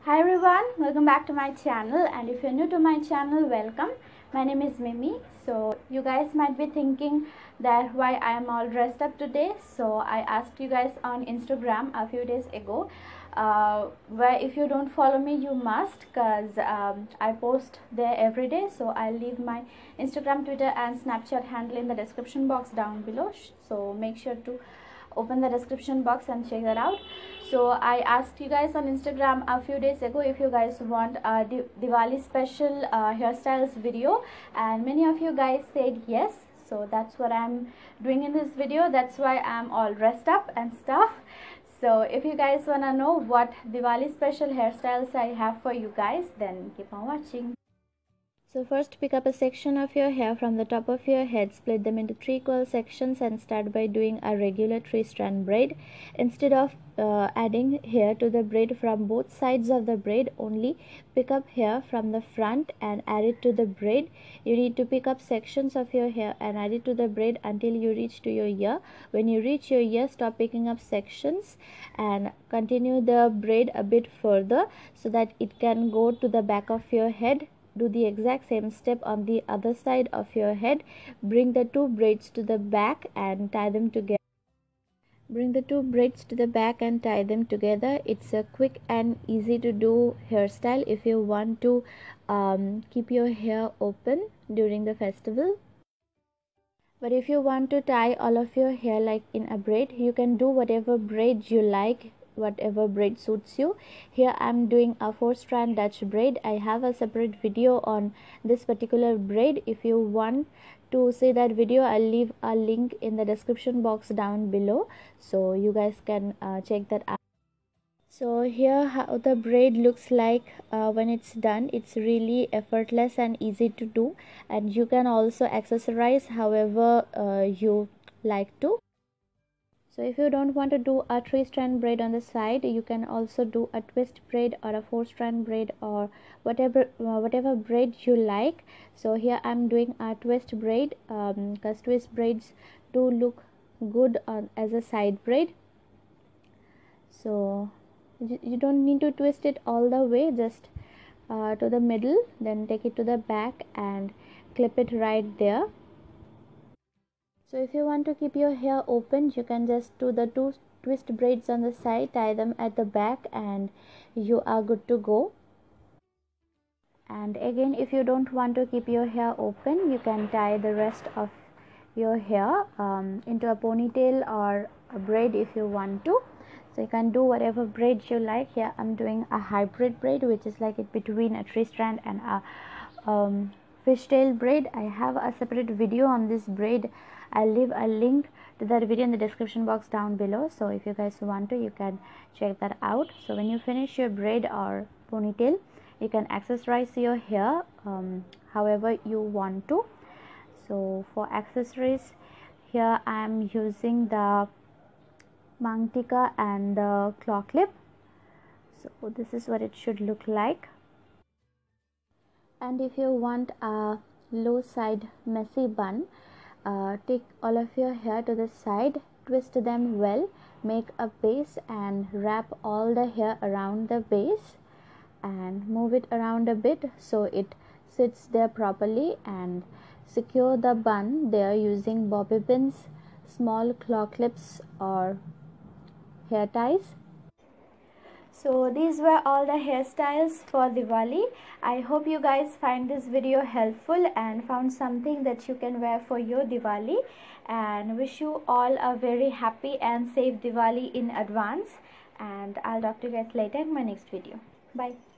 Hi everyone, welcome back to my channel, and if you're new to my channel, welcome. My name is Mimi. So you guys might be thinking that why I am all dressed up today. So I asked you guys on Instagram a few days ago where if you don't follow me you must, because I post there every day. So I'll leave my Instagram, Twitter and Snapchat handle in the description box down below, so make sure to open the description box and check that out. So I asked you guys on Instagram a few days ago if you guys want a Diwali special hairstyles video, and many of you guys said yes. So that's what I'm doing in this video. That's why I'm all dressed up and stuff. So if you guys wanna know what Diwali special hairstyles I have for you guys, then keep on watching. So first, pick up a section of your hair from the top of your head, split them into 3 equal sections and start by doing a regular 3-strand braid. Instead of adding hair to the braid from both sides of the braid, only pick up hair from the front and add it to the braid. You need to pick up sections of your hair and add it to the braid until you reach to your ear. When you reach your ear, stop picking up sections and continue the braid a bit further so that it can go to the back of your head. Do the exact same step on the other side of your head. Bring the 2 braids to the back and tie them together. It's a quick and easy to do hairstyle if you want to keep your hair open during the festival. But if you want to tie all of your hair like in a braid, you can do whatever braid you like, whatever braid suits you. Here I'm doing a 4-strand Dutch braid. I have a separate video on this particular braid. If you want to see that video, I'll leave a link in the description box down below, so you guys can check that out. So here how the braid looks like when it's done. It's really effortless and easy to do, and you can also accessorize however you like to. So if you don't want to do a 3-strand braid on the side, you can also do a twist braid or a 4-strand braid or whatever braid you like. So here I'm doing a twist braid because twist braids do look good as a side braid. So you don't need to twist it all the way, just to the middle, then take it to the back and clip it right there. So if you want to keep your hair open, you can just do the 2 twist braids on the side, tie them at the back, and you are good to go. And again, if you don't want to keep your hair open, you can tie the rest of your hair into a ponytail or a braid if you want to. So you can do whatever braid you like. Here I'm doing a hybrid braid, which is like it between a 3-strand and a fishtail braid. I have a separate video on this braid. I'll leave a link to that video in the description box down below, so if you guys want to, you can check that out. So when you finish your braid or ponytail, you can accessorize your hair however you want to. So for accessories, here I am using the mangtika and the claw clip. So this is what it should look like. And if you want a low side messy bun, take all of your hair to the side, twist them well, make a base and wrap all the hair around the base and move it around a bit so it sits there properly, and secure the bun there using bobby pins, small claw clips or hair ties. So these were all the hairstyles for Diwali. I hope you guys find this video helpful and found something that you can wear for your Diwali, and wish you all a very happy and safe Diwali in advance, and I'll talk to you guys later in my next video. Bye.